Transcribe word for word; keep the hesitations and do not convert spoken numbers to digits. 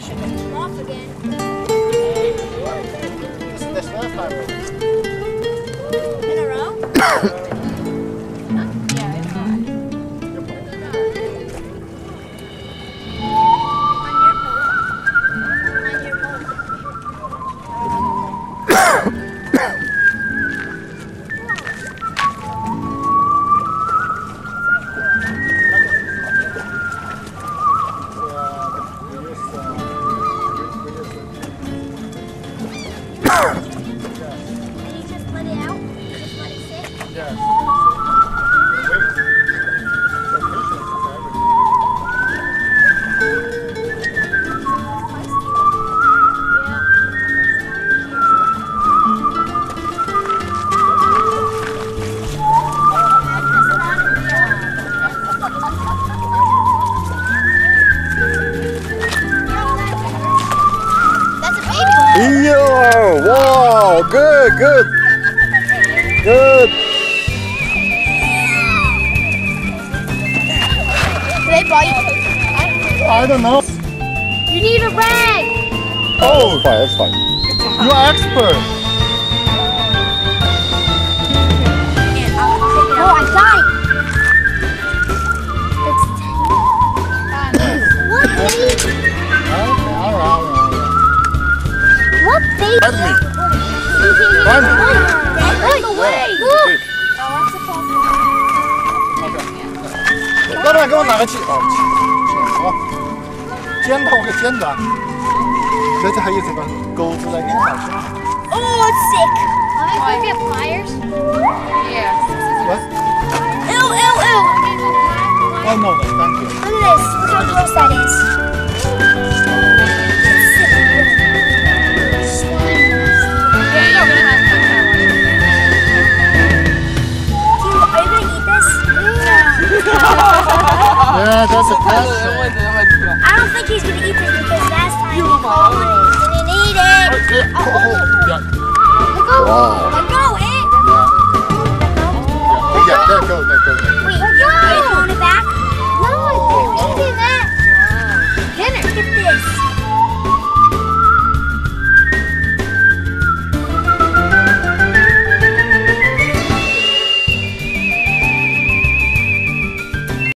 should have come off again. This is the first time. In a row? Yeah, it's not. On your boat. Wow, good, good. Good. Do they bite? I don't know. You need a rag. Oh, That's fine, that's fine. you are expert. Oh, I died. What baby? Okay, all right, all right, all right. What baby? Pardon me. Pardon me. Look away. Look. 刚才给我拿个剪，哦，好，剪头给剪断。这这还有这个钩子来给你上去。 Oh, it's sick. Oh, I get pliers. Yeah. What? Ew, ew, ew. Oh no, no, thank you. Look at this. Look how gross that is. Yeah, you're gonna have fun time watching. Dude, are you gonna eat this? Yeah, that's a question. I don't think he's gonna eat this because last time he called it. Didn't eat it. Okay, oh, oh, yeah, Let go. Wow. Let go, eh? yeah, there go, there go, there go.